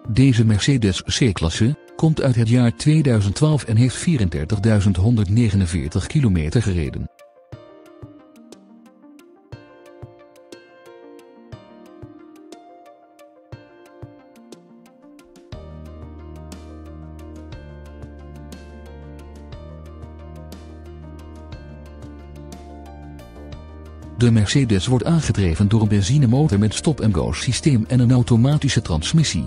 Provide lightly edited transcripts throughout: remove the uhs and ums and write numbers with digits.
Deze Mercedes C-klasse komt uit het jaar 2012 en heeft 34.149 kilometer gereden. De Mercedes wordt aangedreven door een benzinemotor met stop-and-go systeem en een automatische transmissie.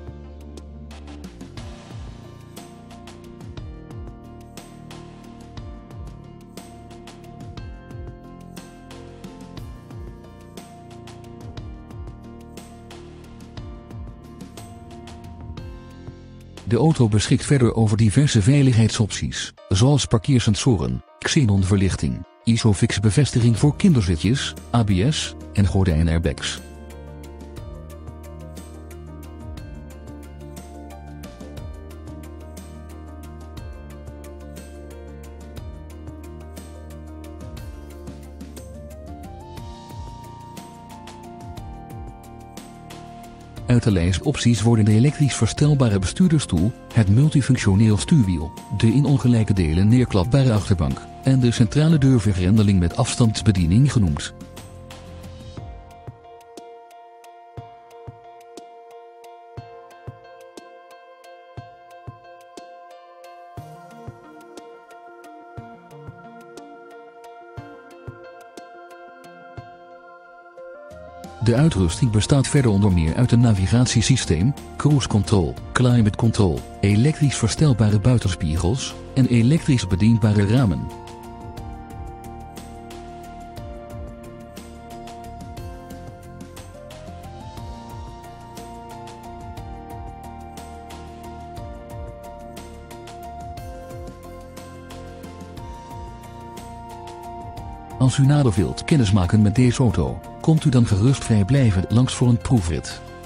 De auto beschikt verder over diverse veiligheidsopties, zoals parkeersensoren, xenonverlichting, ISOFIX bevestiging voor kinderzitjes, ABS en gordijnairbags. Uit de lijst opties worden de elektrisch verstelbare bestuurdersstoel, het multifunctioneel stuurwiel, de in ongelijke delen neerklapbare achterbank en de centrale deurvergrendeling met afstandsbediening genoemd. De uitrusting bestaat verder onder meer uit een navigatiesysteem, cruise control, climate control, elektrisch verstelbare buitenspiegels en elektrisch bedienbare ramen. Als u nader wilt kennismaken met deze auto, komt u dan gerust vrijblijvend langs voor een proefrit.